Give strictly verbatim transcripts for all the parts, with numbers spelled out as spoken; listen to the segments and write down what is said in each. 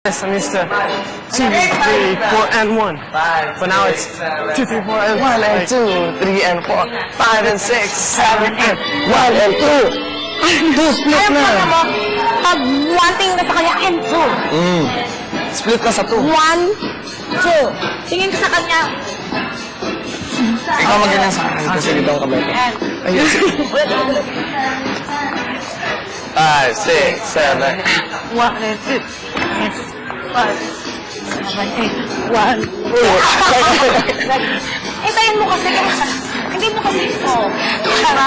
Yes, I'm used to two, three, four, and one. But now it's two, three, four, and one, and two, three, and four, five, and six, seven, and one, and two. Two, split na. Alam mo, pag one tingin ka sa kanya, and two. Mm. Split ka sa two. One, two. Tingin ka sa kanya. Ikaw magganyan sa akin kasi dito ang kamay ko. And, Ayun. Five, six, seven. one, and two. Five, seven, eight, one. Hintayin mo kasi. Hindi mo kasi. Oh. Tara.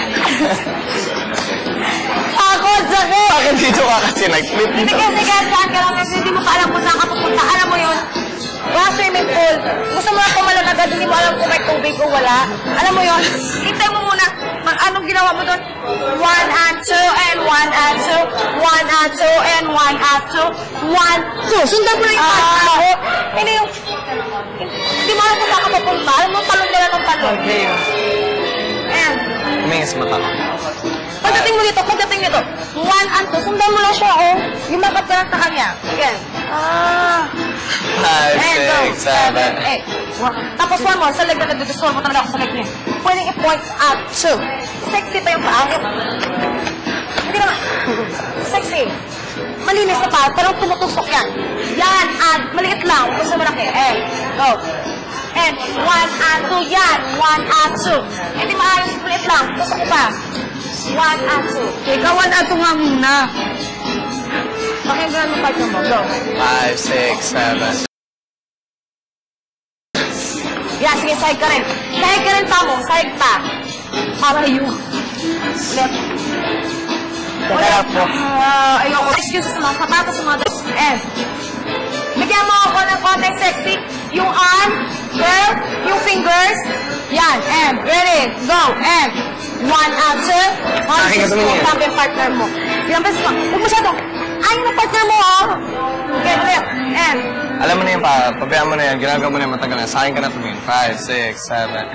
Pagod sa ko. Bakit dito ka kasi nag-flip? Hindi kasi saan ka lang kasi hindi mo pa alam kung saan ka pupunta. Alam mo yun? Wala swimming pool. Gusto mo na pumalon agad, hindi mo alam kung may tubig o wala. Alam mo yun? Hintay mo muna. Mag anong ginawa mo doon? One and two and one and two. One and two and one and two. One, two. Sundan mo na yung pass mo. Hindi yung... Hindi mo alam kung saan ka pupunta. Alam mo, talon nila ng talon. Okay. And... Umingis mata ko. Pagdating mo dito, pagdating dito. One and two. Sundan mo lang siya, oh. Yung makap ka lang sa kanya. Again. Ah... Five, six, seven, eight. Tapos one more, sa leg na nagdudusol mo talaga ako sa leg niya. Pwedeng i-point at two. Sexy pa yung paa. Hindi naman. Sexy. Malinis na paa, parang tumutusok yan. Yan, and maliit lang. Gusto mo malaki. And, go. And, one and two, yan. One and two. Hindi maayos, maliit lang. Tusok ko pa. One and two. Ikaw, one and two nga muna. Pakinggan mo partner mo. Go. Five, six, seven. Yeah, sige, sahig ka rin. Sahig ka rin pa mo. Sahig pa. Para yung... Ulit. Kaya po. Uh, ayoko. Excuse sa mga sapatos, sa mga... And... Bigyan mo ako ng konti sexy. Yung arm, curl, yung fingers. Yan. And, ready, go. And, one and two. One, Akin ka tumingin. Sabi yung partner mo. Ilang beses pa. Huwag masyado. Ay, yung partner mo, oh. Okay, ulit. And, Alam mo na yun pa, pabayaan mo na yan, ginagawa mo na yan, matagal na. Sa akin ka na tumingin. Five, six, seven.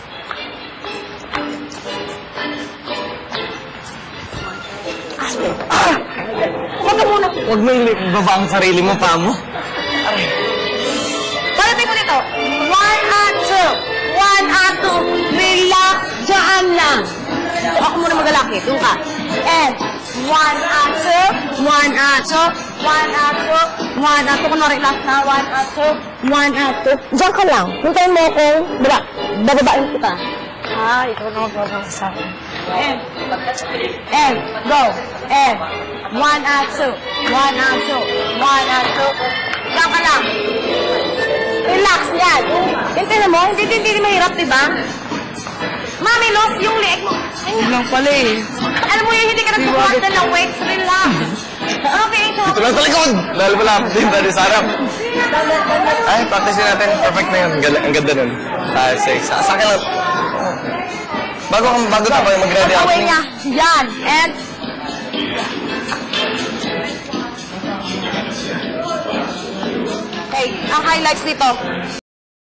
ah! Huwag ka muna. Huwag mo ibaba ang sarili mo, pa mo. Parating ko dito. One and two. One and two. Relax. Diyan lang. Ako muna magalaki. Doon ka. And, one and two. One and two. One and two. One and two. Kunwari last na. One and two. One and two. Diyan ka lang. Hintayin mo ako. Diba? Bababain kita. Ah, ikaw na magbabang sa akin. And, and, go. And, one and two. One and two. One and two. Diyan ka lang. Relax yan. Hintayin mo. Hindi, hindi, hindi mahirap, diba? Mami, lost yung leeg mo. Yun lang pala eh. Alam mo yun, hindi ka nagpupunta ng lang weights. Relax. Okay, ito. Ito lang sa likod! Dahil pala, din tayo sa harap. Ay, practice natin. Perfect na yun. Gal- Ang ganda nun. Five, six. Sa sa akin lang. Bago, bago tayo mag-ready ako. Away niya. Yan. And... Okay, ang highlights dito.